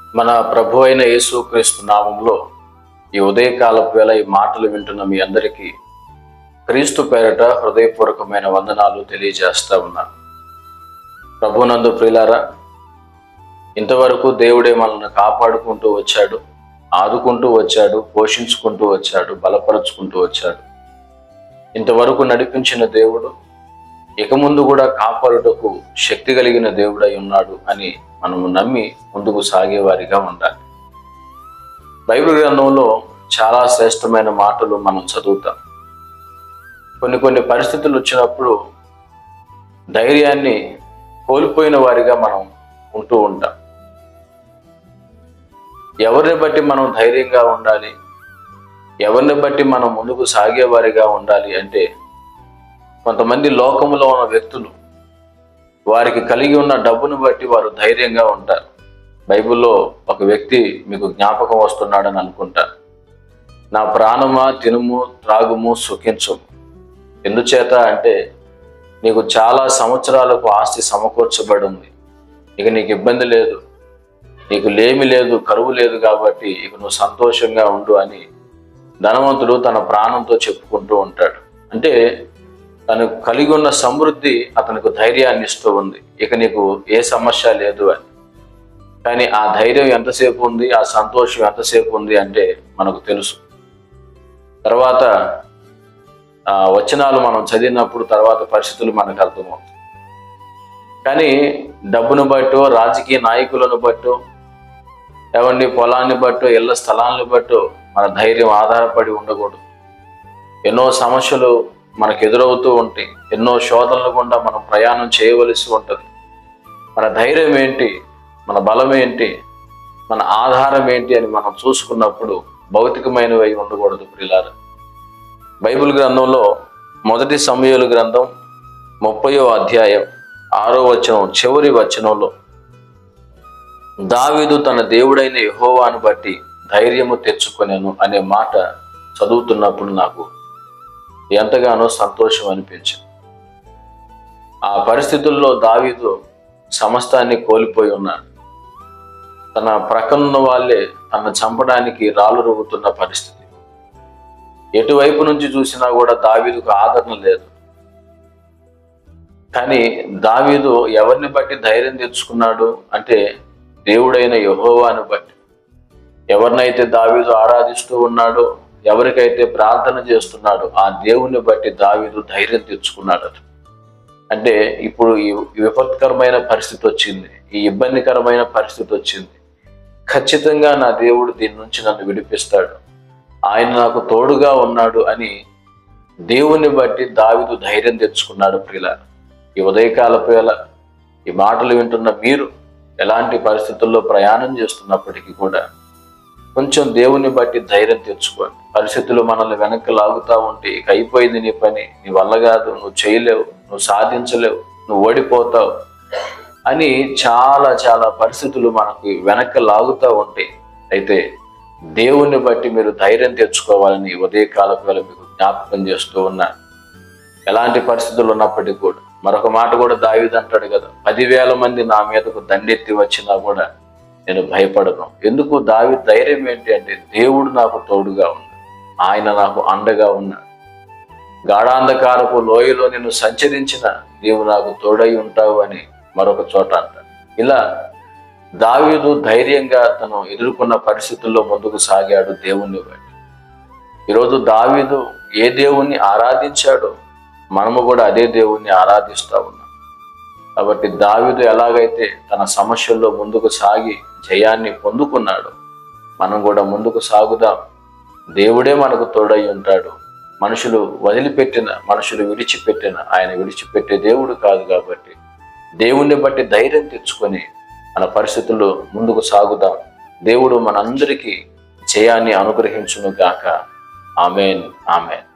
మన ప్రభు అయిన యేసుక్రీస్తు నామంలో ఈ ఉదయకాలపు వేళ ఈ మాటలు వింటున్న మీ అందరికీ క్రీస్తు పేరట హృదయపూర్వకమైన వందనాలు తెలియజేస్తా ఉన్నాను. ప్రభునందు ప్రియులారా, ఇంతవరకు దేవుడే మనల్ని కాపాడుకుంటూ వచ్చాడు, ఆదుకుంటూ వచ్చాడు, పోషించుకుంటూ వచ్చాడు, బలపరుచుకుంటూ వచ్చాడు. ఇంతవరకు నడిపించిన దేవుడు ఇక ముందు కూడా కాపాడుటకు శక్తి కలిగిన దేవుడై ఉన్నాడు అని మనము నమ్మి ముందుకు సాగేవారిగా ఉండాలి. బైబిల్ గ్రంథంలో చాలా శ్రేష్టమైన మాటలు మనం చదువుతాం. కొన్ని పరిస్థితులు వచ్చినప్పుడు ధైర్యాన్ని కోల్పోయిన వారిగా మనం ఉంటూ ఉంటాం. ఎవరిని బట్టి మనం ధైర్యంగా ఉండాలి, ఎవరిని బట్టి మనం ముందుకు సాగేవారిగా ఉండాలి అంటే, కొంతమంది లోకములో ఉన్న వ్యక్తులు వారికి కలిగి ఉన్న డబ్బును బట్టి వారు ధైర్యంగా ఉంటారు. బైబిల్లో ఒక వ్యక్తి మీకు జ్ఞాపకం వస్తున్నాడని అనుకుంటా. నా ప్రాణమా, తినుము, త్రాగుము, సుఖించుము. ఎందుచేత అంటే, నీకు చాలా సంవత్సరాలకు ఆస్తి సమకూర్చబడి ఉంది, ఇక నీకు ఇబ్బంది లేదు, నీకు లేమి లేదు, కరువు లేదు, కాబట్టి ఇక నువ్వు సంతోషంగా ఉండు అని ధనవంతుడు తన ప్రాణంతో చెప్పుకుంటూ ఉంటాడు. అంటే తనకు కలిగి ఉన్న సమృద్ధి అతనికి ధైర్యాన్ని ఇస్తూ ఉంది, ఇక నీకు ఏ సమస్య లేదు అని. కానీ ఆ ధైర్యం ఎంతసేపు ఉంది, ఆ సంతోషం ఎంతసేపు ఉంది అంటే మనకు తెలుసు. తర్వాత వచనాలు మనం చదివినప్పుడు తర్వాత పరిస్థితులు మనకు అర్థమవుతాయి. కానీ డబ్బును బట్టో, రాజకీయ నాయకులను బట్టో, ఎవరిని పొలాన్ని బట్టో, ఇళ్ల స్థలాన్ని బట్టో మన ధైర్యం ఆధారపడి ఉండకూడదు. ఎన్నో సమస్యలు మనకు ఎదురవుతూ ఉంటాయి, ఎన్నో శోధనలు గుండా మనం ప్రయాణం చేయవలసి ఉంటుంది. మన ధైర్యం ఏంటి, మన బలం ఏంటి, మన ఆధారం ఏంటి అని మనం చూసుకున్నప్పుడు భౌతికమైనవి అయి ఉండకూడదు ప్రియులారా. బైబిల్ గ్రంథంలో 1 సమూయేలు గ్రంథం 30వ అధ్యాయం 6వ వచనం చివరి వచనంలో దావీదు తన దేవుడైన యెహోవాను బట్టి ధైర్యము తెచ్చుకొనెను అనే మాట చదువుతున్నప్పుడు నాకు ఎంతగానో సంతోషం అనిపించింది. ఆ పరిస్థితుల్లో దావీదు సమస్తాన్ని కోల్పోయి ఉన్నాడు. తన ప్రక్కనున్న వాళ్ళే తనను చంపడానికి రాళ్ళు రువ్వుతున్న పరిస్థితి. ఎటువైపు నుంచి చూసినా కూడా దావీదుకు ఆదరణ లేదు. కానీ దావీదు ఎవరిని బట్టి ధైర్యం తెచ్చుకున్నాడు అంటే, దేవుడైన యెహోవాను బట్టి. ఎవరినైతే దావీదు ఆరాధిస్తూ ఉన్నాడో, ఎవరికైతే ప్రార్థన చేస్తున్నాడో ఆ దేవుని బట్టి దావీదు ధైర్యం తెచ్చుకున్నాడు. అంటే ఇప్పుడు ఈ విపత్కరమైన పరిస్థితి వచ్చింది, ఈ ఇబ్బందికరమైన పరిస్థితి వచ్చింది, ఖచ్చితంగా నా దేవుడు దీని నుంచి నన్ను విడిపిస్తాడు, ఆయన నాకు తోడుగా ఉన్నాడు అని దేవుని బట్టి దావీదు ధైర్యం తెచ్చుకున్నాడు. ప్రియులారా, ఈ ఉదయకాలపు వేళ ఈ మాటలు వింటున్న మీరు ఎలాంటి పరిస్థితుల్లో ప్రయాణం చేస్తున్నప్పటికీ కూడా కొంచెం దేవుని బట్టి ధైర్యం తెచ్చుకోండి. పరిస్థితులు మనల్ని వెనక్కి లాగుతూ ఉంటే, ఇక అయిపోయింది నీ పని, నీ వల్ల కాదు, నువ్వు చేయలేవు, నువ్వు సాధించలేవు, నువ్వు ఓడిపోతావు అని చాలా పరిస్థితులు మనకి వెనక్కి లాగుతూ ఉంటాయి. అయితే దేవుని బట్టి మీరు ధైర్యం తెచ్చుకోవాలని ఉదయకాలపు వేళ మీకు జ్ఞాపకం చేస్తూ ఉన్నాను. ఎలాంటి పరిస్థితులు ఉన్నప్పటికీ కూడా మరొక మాట కూడా దావీదు అంటాడు కదా, 10,000 మంది నా మీదకు దండెత్తి వచ్చినా కూడా నేను భయపడను. ఎందుకు? దావీదు ధైర్యం ఏంటి అంటే, దేవుడు నాకు తోడుగా ఉన్నాడు, ఆయన నాకు అండగా ఉన్నాడు. గాఢాంధకారపు లోయలో నేను సంచరించిన నీవు నాకు తోడై ఉంటావు అని మరొక చోట అంటాడు. ఇలా దావీదు ధైర్యంగా తను ఎదుర్కొన్న పరిస్థితుల్లో ముందుకు సాగాడు దేవుణ్ణి బట్టి. ఈరోజు దావీదు ఏ దేవుణ్ణి ఆరాధించాడో మనము కూడా అదే దేవుణ్ణి ఆరాధిస్తూ ఉన్నాం. కాబట్టి దావీదు ఎలాగైతే తన సమస్యల్లో ముందుకు సాగి జయాన్ని పొందుకున్నాడో మనం కూడా ముందుకు సాగుదాం. దేవుడే మనకు తోడై ఉంటాడు. మనుషులు వదిలిపెట్టిన, మనుషులు విడిచిపెట్టిన ఆయన విడిచిపెట్టే దేవుడు కాదు. కాబట్టి దేవుణ్ణి బట్టి ధైర్యం తెచ్చుకొని మన పరిస్థితుల్లో ముందుకు సాగుదాం. దేవుడు మనందరికీ జయాన్ని అనుగ్రహించును గాక. ఆమేన్, ఆమేన్.